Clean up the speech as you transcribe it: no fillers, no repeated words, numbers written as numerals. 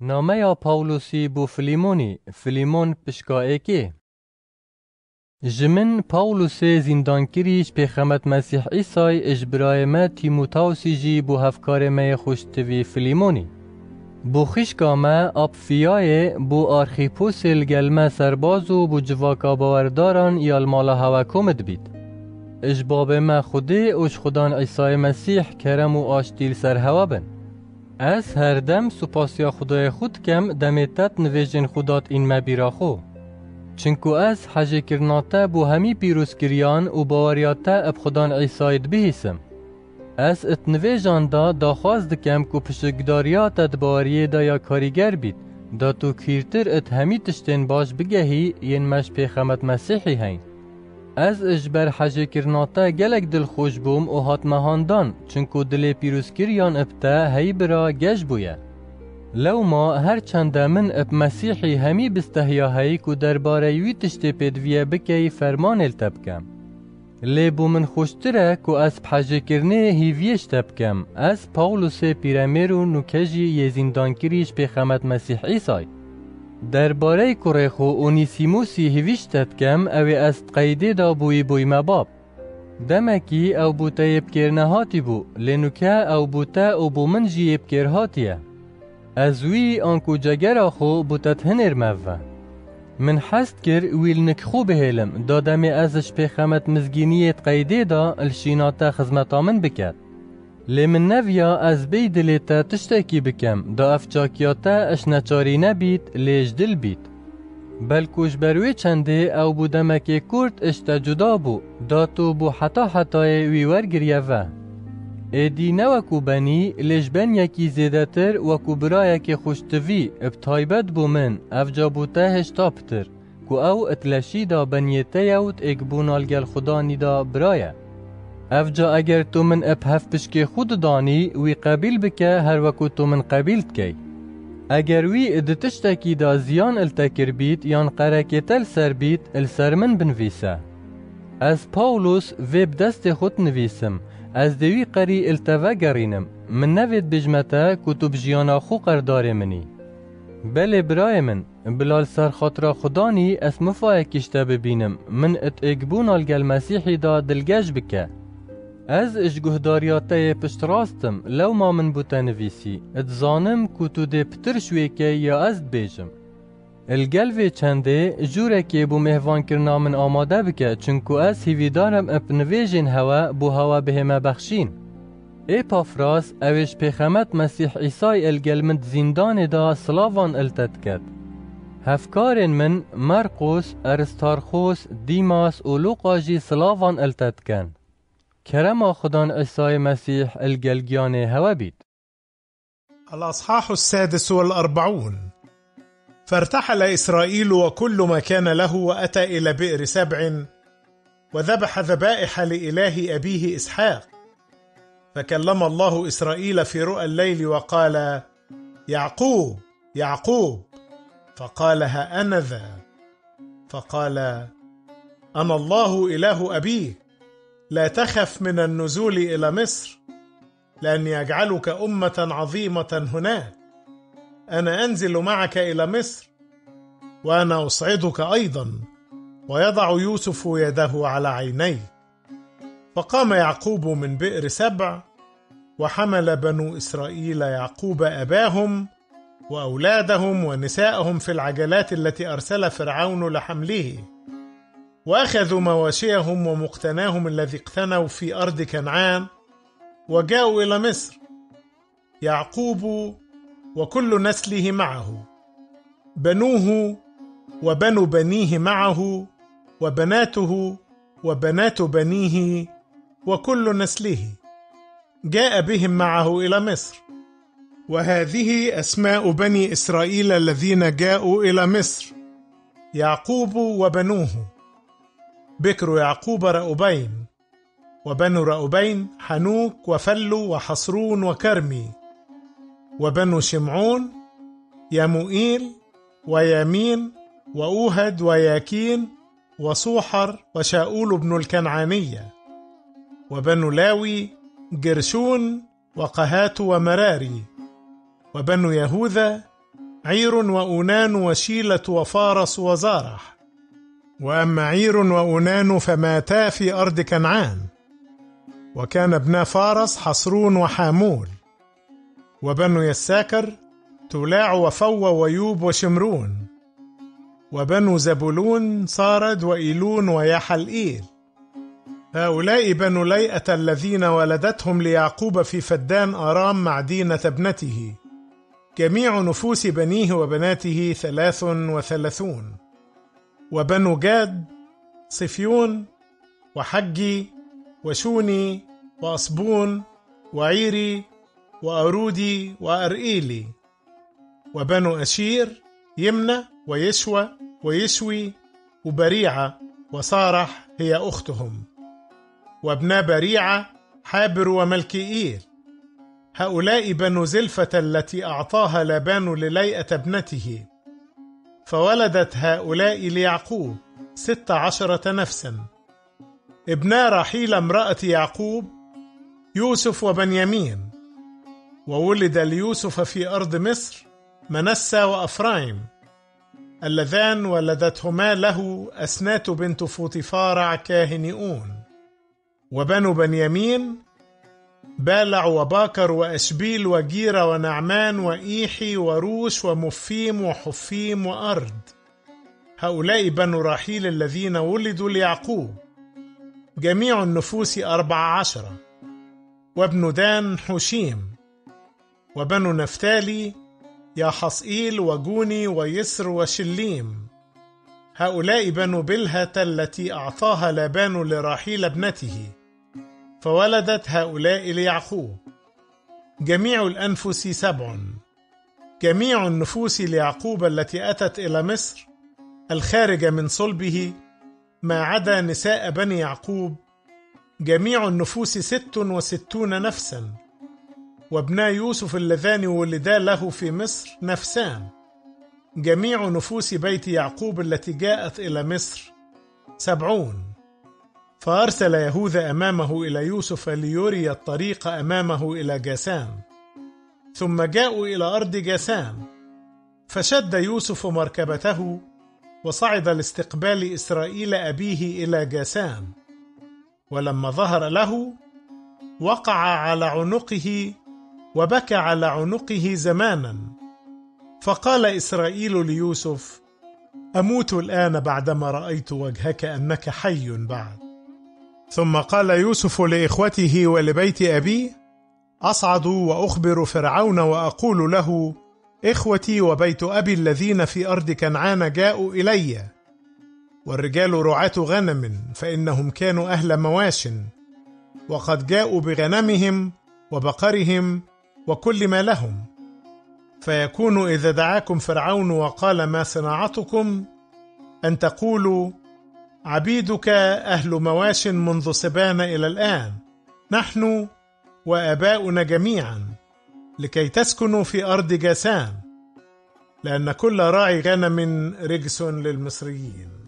نامه پاولوسی بو فلیمون پشکایکی جمن پاولوس زندانکریش پیخمت مسیح عیسی اجبرای ما تیموتاوسی جی بو هفکار ما خوشتوی فلیمونی بو خشکا ما اپفیای بو آرخیپوس الگلمه سربازو بو جواکا باورداران یالمالا هوا کمد بید اجباب ما خوده اش خدان عیسی مسیح کرم و آشتیل سر هوا بن از هر دم سپاسیا خدای خود کم دمیتت نویجن خودات این مبیراخو چنکو از حجه کرناته بو همی پیروز کریان و باوریاته اب خدان عیساید بهیسم از اتنویجان دا خواست دکم که پشگداریات ادباریه دا یا کاریگر بید دا تو کیرتر ات همی تشتین باش بگهی ین مش پیخمت مسیحی هین از اجبر حجه کرناته گلک دل خوش بوم و هات مهاندان چنکو دل پیروز کریان ابتا هی برا گش بویه لو ما هر چند من اب مسیحی همی بستهیاهی که درباره یوی تشتی پیدویه بکی فرمان التبکم لیبو من خوشتره که از بحجه کرنه هیویش تبکم از پاولوس پیرمیرو نوکجی یزیندان کریش پیخمت مسیح عیسی درباره کریخو اونیسیموسی هیویش تبکم اوی از قیده دا بوی مباب دمکی او بوتا یبکرنه هاتی بو لنوکه او بوتا او بو من جی یبکر هاتیه ازوی آنکو جگر خو بوتت هنر موه من حست کر ویل نکخو بهلم دادمی ازش پیخمت مزگینیت قیده دا الشیناتا خزمتا من بکد لی من نویا از بی دلیتا تشتکی بکم دا افچاکیاتا اش نچاری نبید لیش دل بید بلکوش بروی چنده او بودمکی کرد اشتا جدا بو دا تو بو حتای ویور گریوه ایدی نوکو بنی لجبن یکی زیدتر وکو برای که خوشتوی ابتایبت بو من افجا بوته هشتابتر کو او اتلشی دا بنیته یوت اگبونالگل خدا نیدا برای افجا اگر تو من اب هف پشک خود دانی وی قبیل بکه هر وکو تو من قبیلت کی اگر وی ادتشتکی دا زیان التکر بید یان قرکی تل سر بید السر من بنویسه از پاولوس ویب دست خود نویسم از دوی قری التوا گرینم من نوید بجمتا کتب جیانا خو قردار منی بله برای من بلال سر خاطر خدانی اس مفای کشته ببینم من ات اگبون آلگل مسیحی دا دلگش بکه از اجگهداریاته پشت راستم لو ما من بوتا نویسی ات زانم کتو ده پتر شوی که یا ازد بیجم الگلوی چنده جوره که بو مهوان کرنا من آماده بکه چنکو از هیویدارم اپ نویجین هوا بو هوا بهمه بخشین ای پافراس اوش پیخمت مسیح عیسی الگلمند زندان دا سلاوان التد کد هفکارن من مرقوس ارستارخوس دیماس و لوقاجی سلاوان التد کن کرما خدان عیسی مسیح الگلگیان هوا بید. الأصحاح 46 فارتحل إسرائيل وكل ما كان له وأتى إلى بئر سبع وذبح ذبائح لإله أبيه إسحاق فكلم الله إسرائيل في رؤى الليل وقال يعقوب يعقوب فقال ها أنا ذا فقال أنا الله إله أبيك لا تخف من النزول إلى مصر لأني أجعلك أمة عظيمة هناك أنا أنزل معك إلى مصر وأنا أصعدك أيضا ويضع يوسف يده على عينيه فقام يعقوب من بئر سبع وحمل بنو إسرائيل يعقوب أباهم وأولادهم ونساءهم في العجلات التي أرسل فرعون لحمله وأخذوا مواشيهم ومقتناهم الذي اقتنوا في أرض كنعان وجاءوا إلى مصر يعقوب وكل نسله معه بنوه وبنو بنيه معه وبناته وبنات بنيه وكل نسله جاء بهم معه إلى مصر وهذه أسماء بني إسرائيل الذين جاءوا إلى مصر يعقوب وبنوه بكر يعقوب رأوبين وبنو رأوبين حنوك وفلو وحصرون وكرمي وبنو شمعون يموئيل ويامين وأوهد وياكين وصوحر وشاؤول بن الكنعانية وبنو لاوي جرشون وقهات ومراري وبنو يهوذا عير وأونان وشيلة وفارس وزارح. وأما عير وأونان فماتا في أرض كنعان. وكان ابنا فارس حصرون وحامول. وبنو يساكر تولاع وفو ويوب وشمرون. وبنو زبولون صارد وإيلون ويحلئيل. هؤلاء بنو ليئة الذين ولدتهم ليعقوب في فدان آرام مع دينة ابنته. جميع نفوس بنيه وبناته 33. وبنو جاد صفيون وحجي وشوني وأصبون وعيري وأرودي وأرئيلي. وبنو أشير يمنى ويشوى ويشوي وبريعة وصارح هي أختهم. وابنا بريعة حابر وملكيئيل. هؤلاء بنو زلفة التي أعطاها لابان لليئة ابنته. فولدت هؤلاء ليعقوب 16 نفسا. ابنا راحيل امرأة يعقوب يوسف وبنيامين. وولد ليوسف في أرض مصر منسى وأفرايم، اللذان ولدتهما له أسنات بنت فوطيفارع كاهن أون. وبنو بنيامين بالع وباكر وأشبيل وجيرة ونعمان وإيحي وروش ومفيم وحفيم وأرد. هؤلاء بنو راحيل الذين ولدوا ليعقوب. جميع النفوس 14. وابن دان حشيم. وبنو نفتالي يحصئيل وجوني ويسر وشليم. هؤلاء بنو بلهة التي أعطاها لابان لراحيل ابنته. فولدت هؤلاء ليعقوب. جميع الأنفس 7. جميع النفوس ليعقوب التي أتت إلى مصر الخارجة من صلبه ما عدا نساء بني يعقوب. جميع النفوس 66 نفسا. وابنا يوسف اللذان ولدا له في مصر نفسان. جميع نفوس بيت يعقوب التي جاءت إلى مصر 70. فأرسل يهوذا أمامه إلى يوسف ليري الطريق أمامه إلى جاسان. ثم جاءوا إلى أرض جاسان. فشد يوسف مركبته وصعد لاستقبال إسرائيل أبيه إلى جاسان. ولما ظهر له وقع على عنقه وبكى على عنقه زمانا. فقال إسرائيل ليوسف: أموت الآن بعدما رأيت وجهك أنك حي بعد. ثم قال يوسف لإخوته ولبيت أبيه: أصعد وأخبر فرعون وأقول له: إخوتي وبيت أبي الذين في أرض كنعان جاءوا إلي، والرجال رعاة غنم، فإنهم كانوا أهل مواش، وقد جاءوا بغنمهم وبقرهم وكل ما لهم. فيكون إذا دعاكم فرعون وقال: ما صناعتكم؟ أن تقولوا: عبيدك أهل مواش منذ صبانا إلى الآن، نحن وآباؤنا جميعا، لكي تسكنوا في أرض جاسان، لأن كل راعي غنم رجس للمصريين.